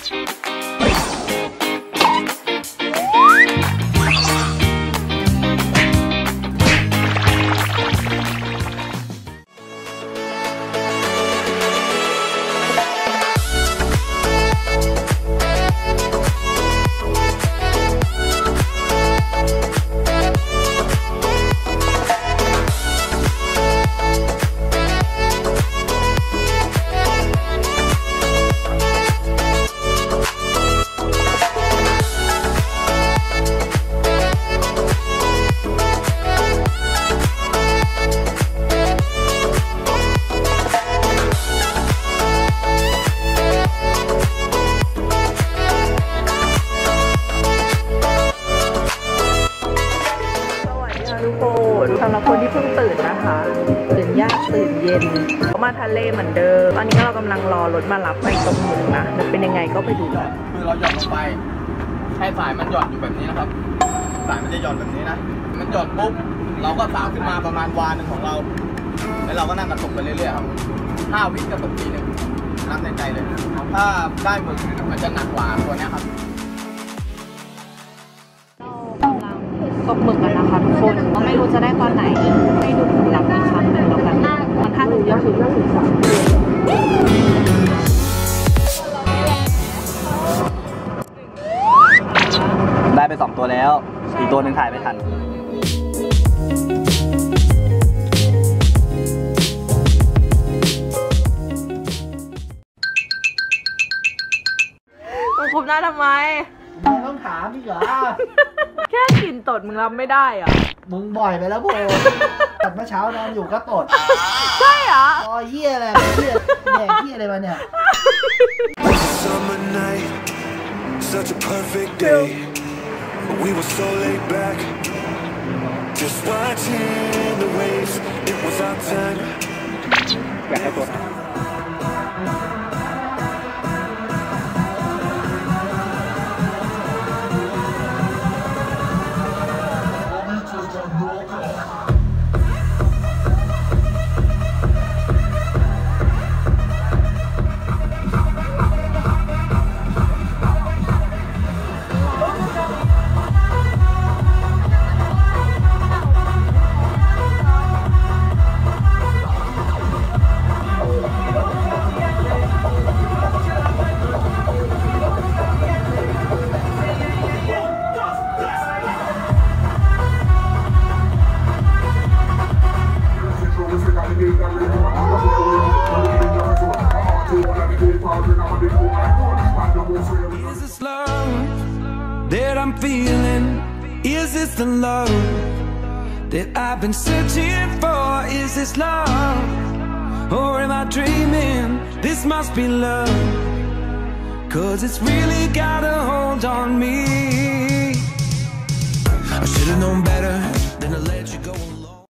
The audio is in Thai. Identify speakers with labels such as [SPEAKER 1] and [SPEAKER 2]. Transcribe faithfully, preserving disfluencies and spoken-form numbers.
[SPEAKER 1] สำหรับคนที่เพิ่งตื่นนะคะตื่นยากตื่นเย็นก็มาทะเลเหมือนเดิมตอนนี้เรากำลังรอรถมารับไปตรงนึงนะจะเป็นยังไงก็ไปดูกัน
[SPEAKER 2] คือเราหย่อนลงไปให้สายมันหย่อนอยู่แบบนี้นะครับสายมันจะหย่อนแบบนี้นะมันหย่อนปุ๊บเราก็สาวขึ้นมาประมาณวาหนึ่งของเราแล้วเราก็นั่งกระตุกไปเรื่อยๆครับห้าวิกระตุกทีหนึ่งนับในใจเลยถ้าได้หมึกมันจะหนักกว่าตัวนี้ครับ
[SPEAKER 1] ตกหมึกกันนะคะทุกคนก็ไม่รู้จะได้ตอนไหนให้ดูผลลัพธ์อีกครั้งหนึ่งแล้วกันมันถ้าดูก็คือ
[SPEAKER 2] ได้ไปสองตัวแล้วอีกตัวหนึ่งถ่ายไม่ทัน
[SPEAKER 1] มึงคุมหน้าทำไม
[SPEAKER 3] มึงต้องถามอีกเหรอ
[SPEAKER 1] แค่กลิ่นตดมึงรับไม่ได้อ่ะ
[SPEAKER 3] มึงบ่อยไปแล้วโบตัดเมื่อเช้านอนอยู่ก็ตด
[SPEAKER 1] ใช่เหรอ
[SPEAKER 3] อ๋อเหี้ยอะไรเหี้ยแดกเหี้ยอะไรมาเนี่ย
[SPEAKER 4] Summer night such a perfect day we were so laid back just watching the waves it was our time
[SPEAKER 2] อยากให้ตัว
[SPEAKER 4] Is this love that I'm feeling? Is this the love that I've been searching for? Is this love? Or am I dreaming? This must be love, 'cause it's really got a hold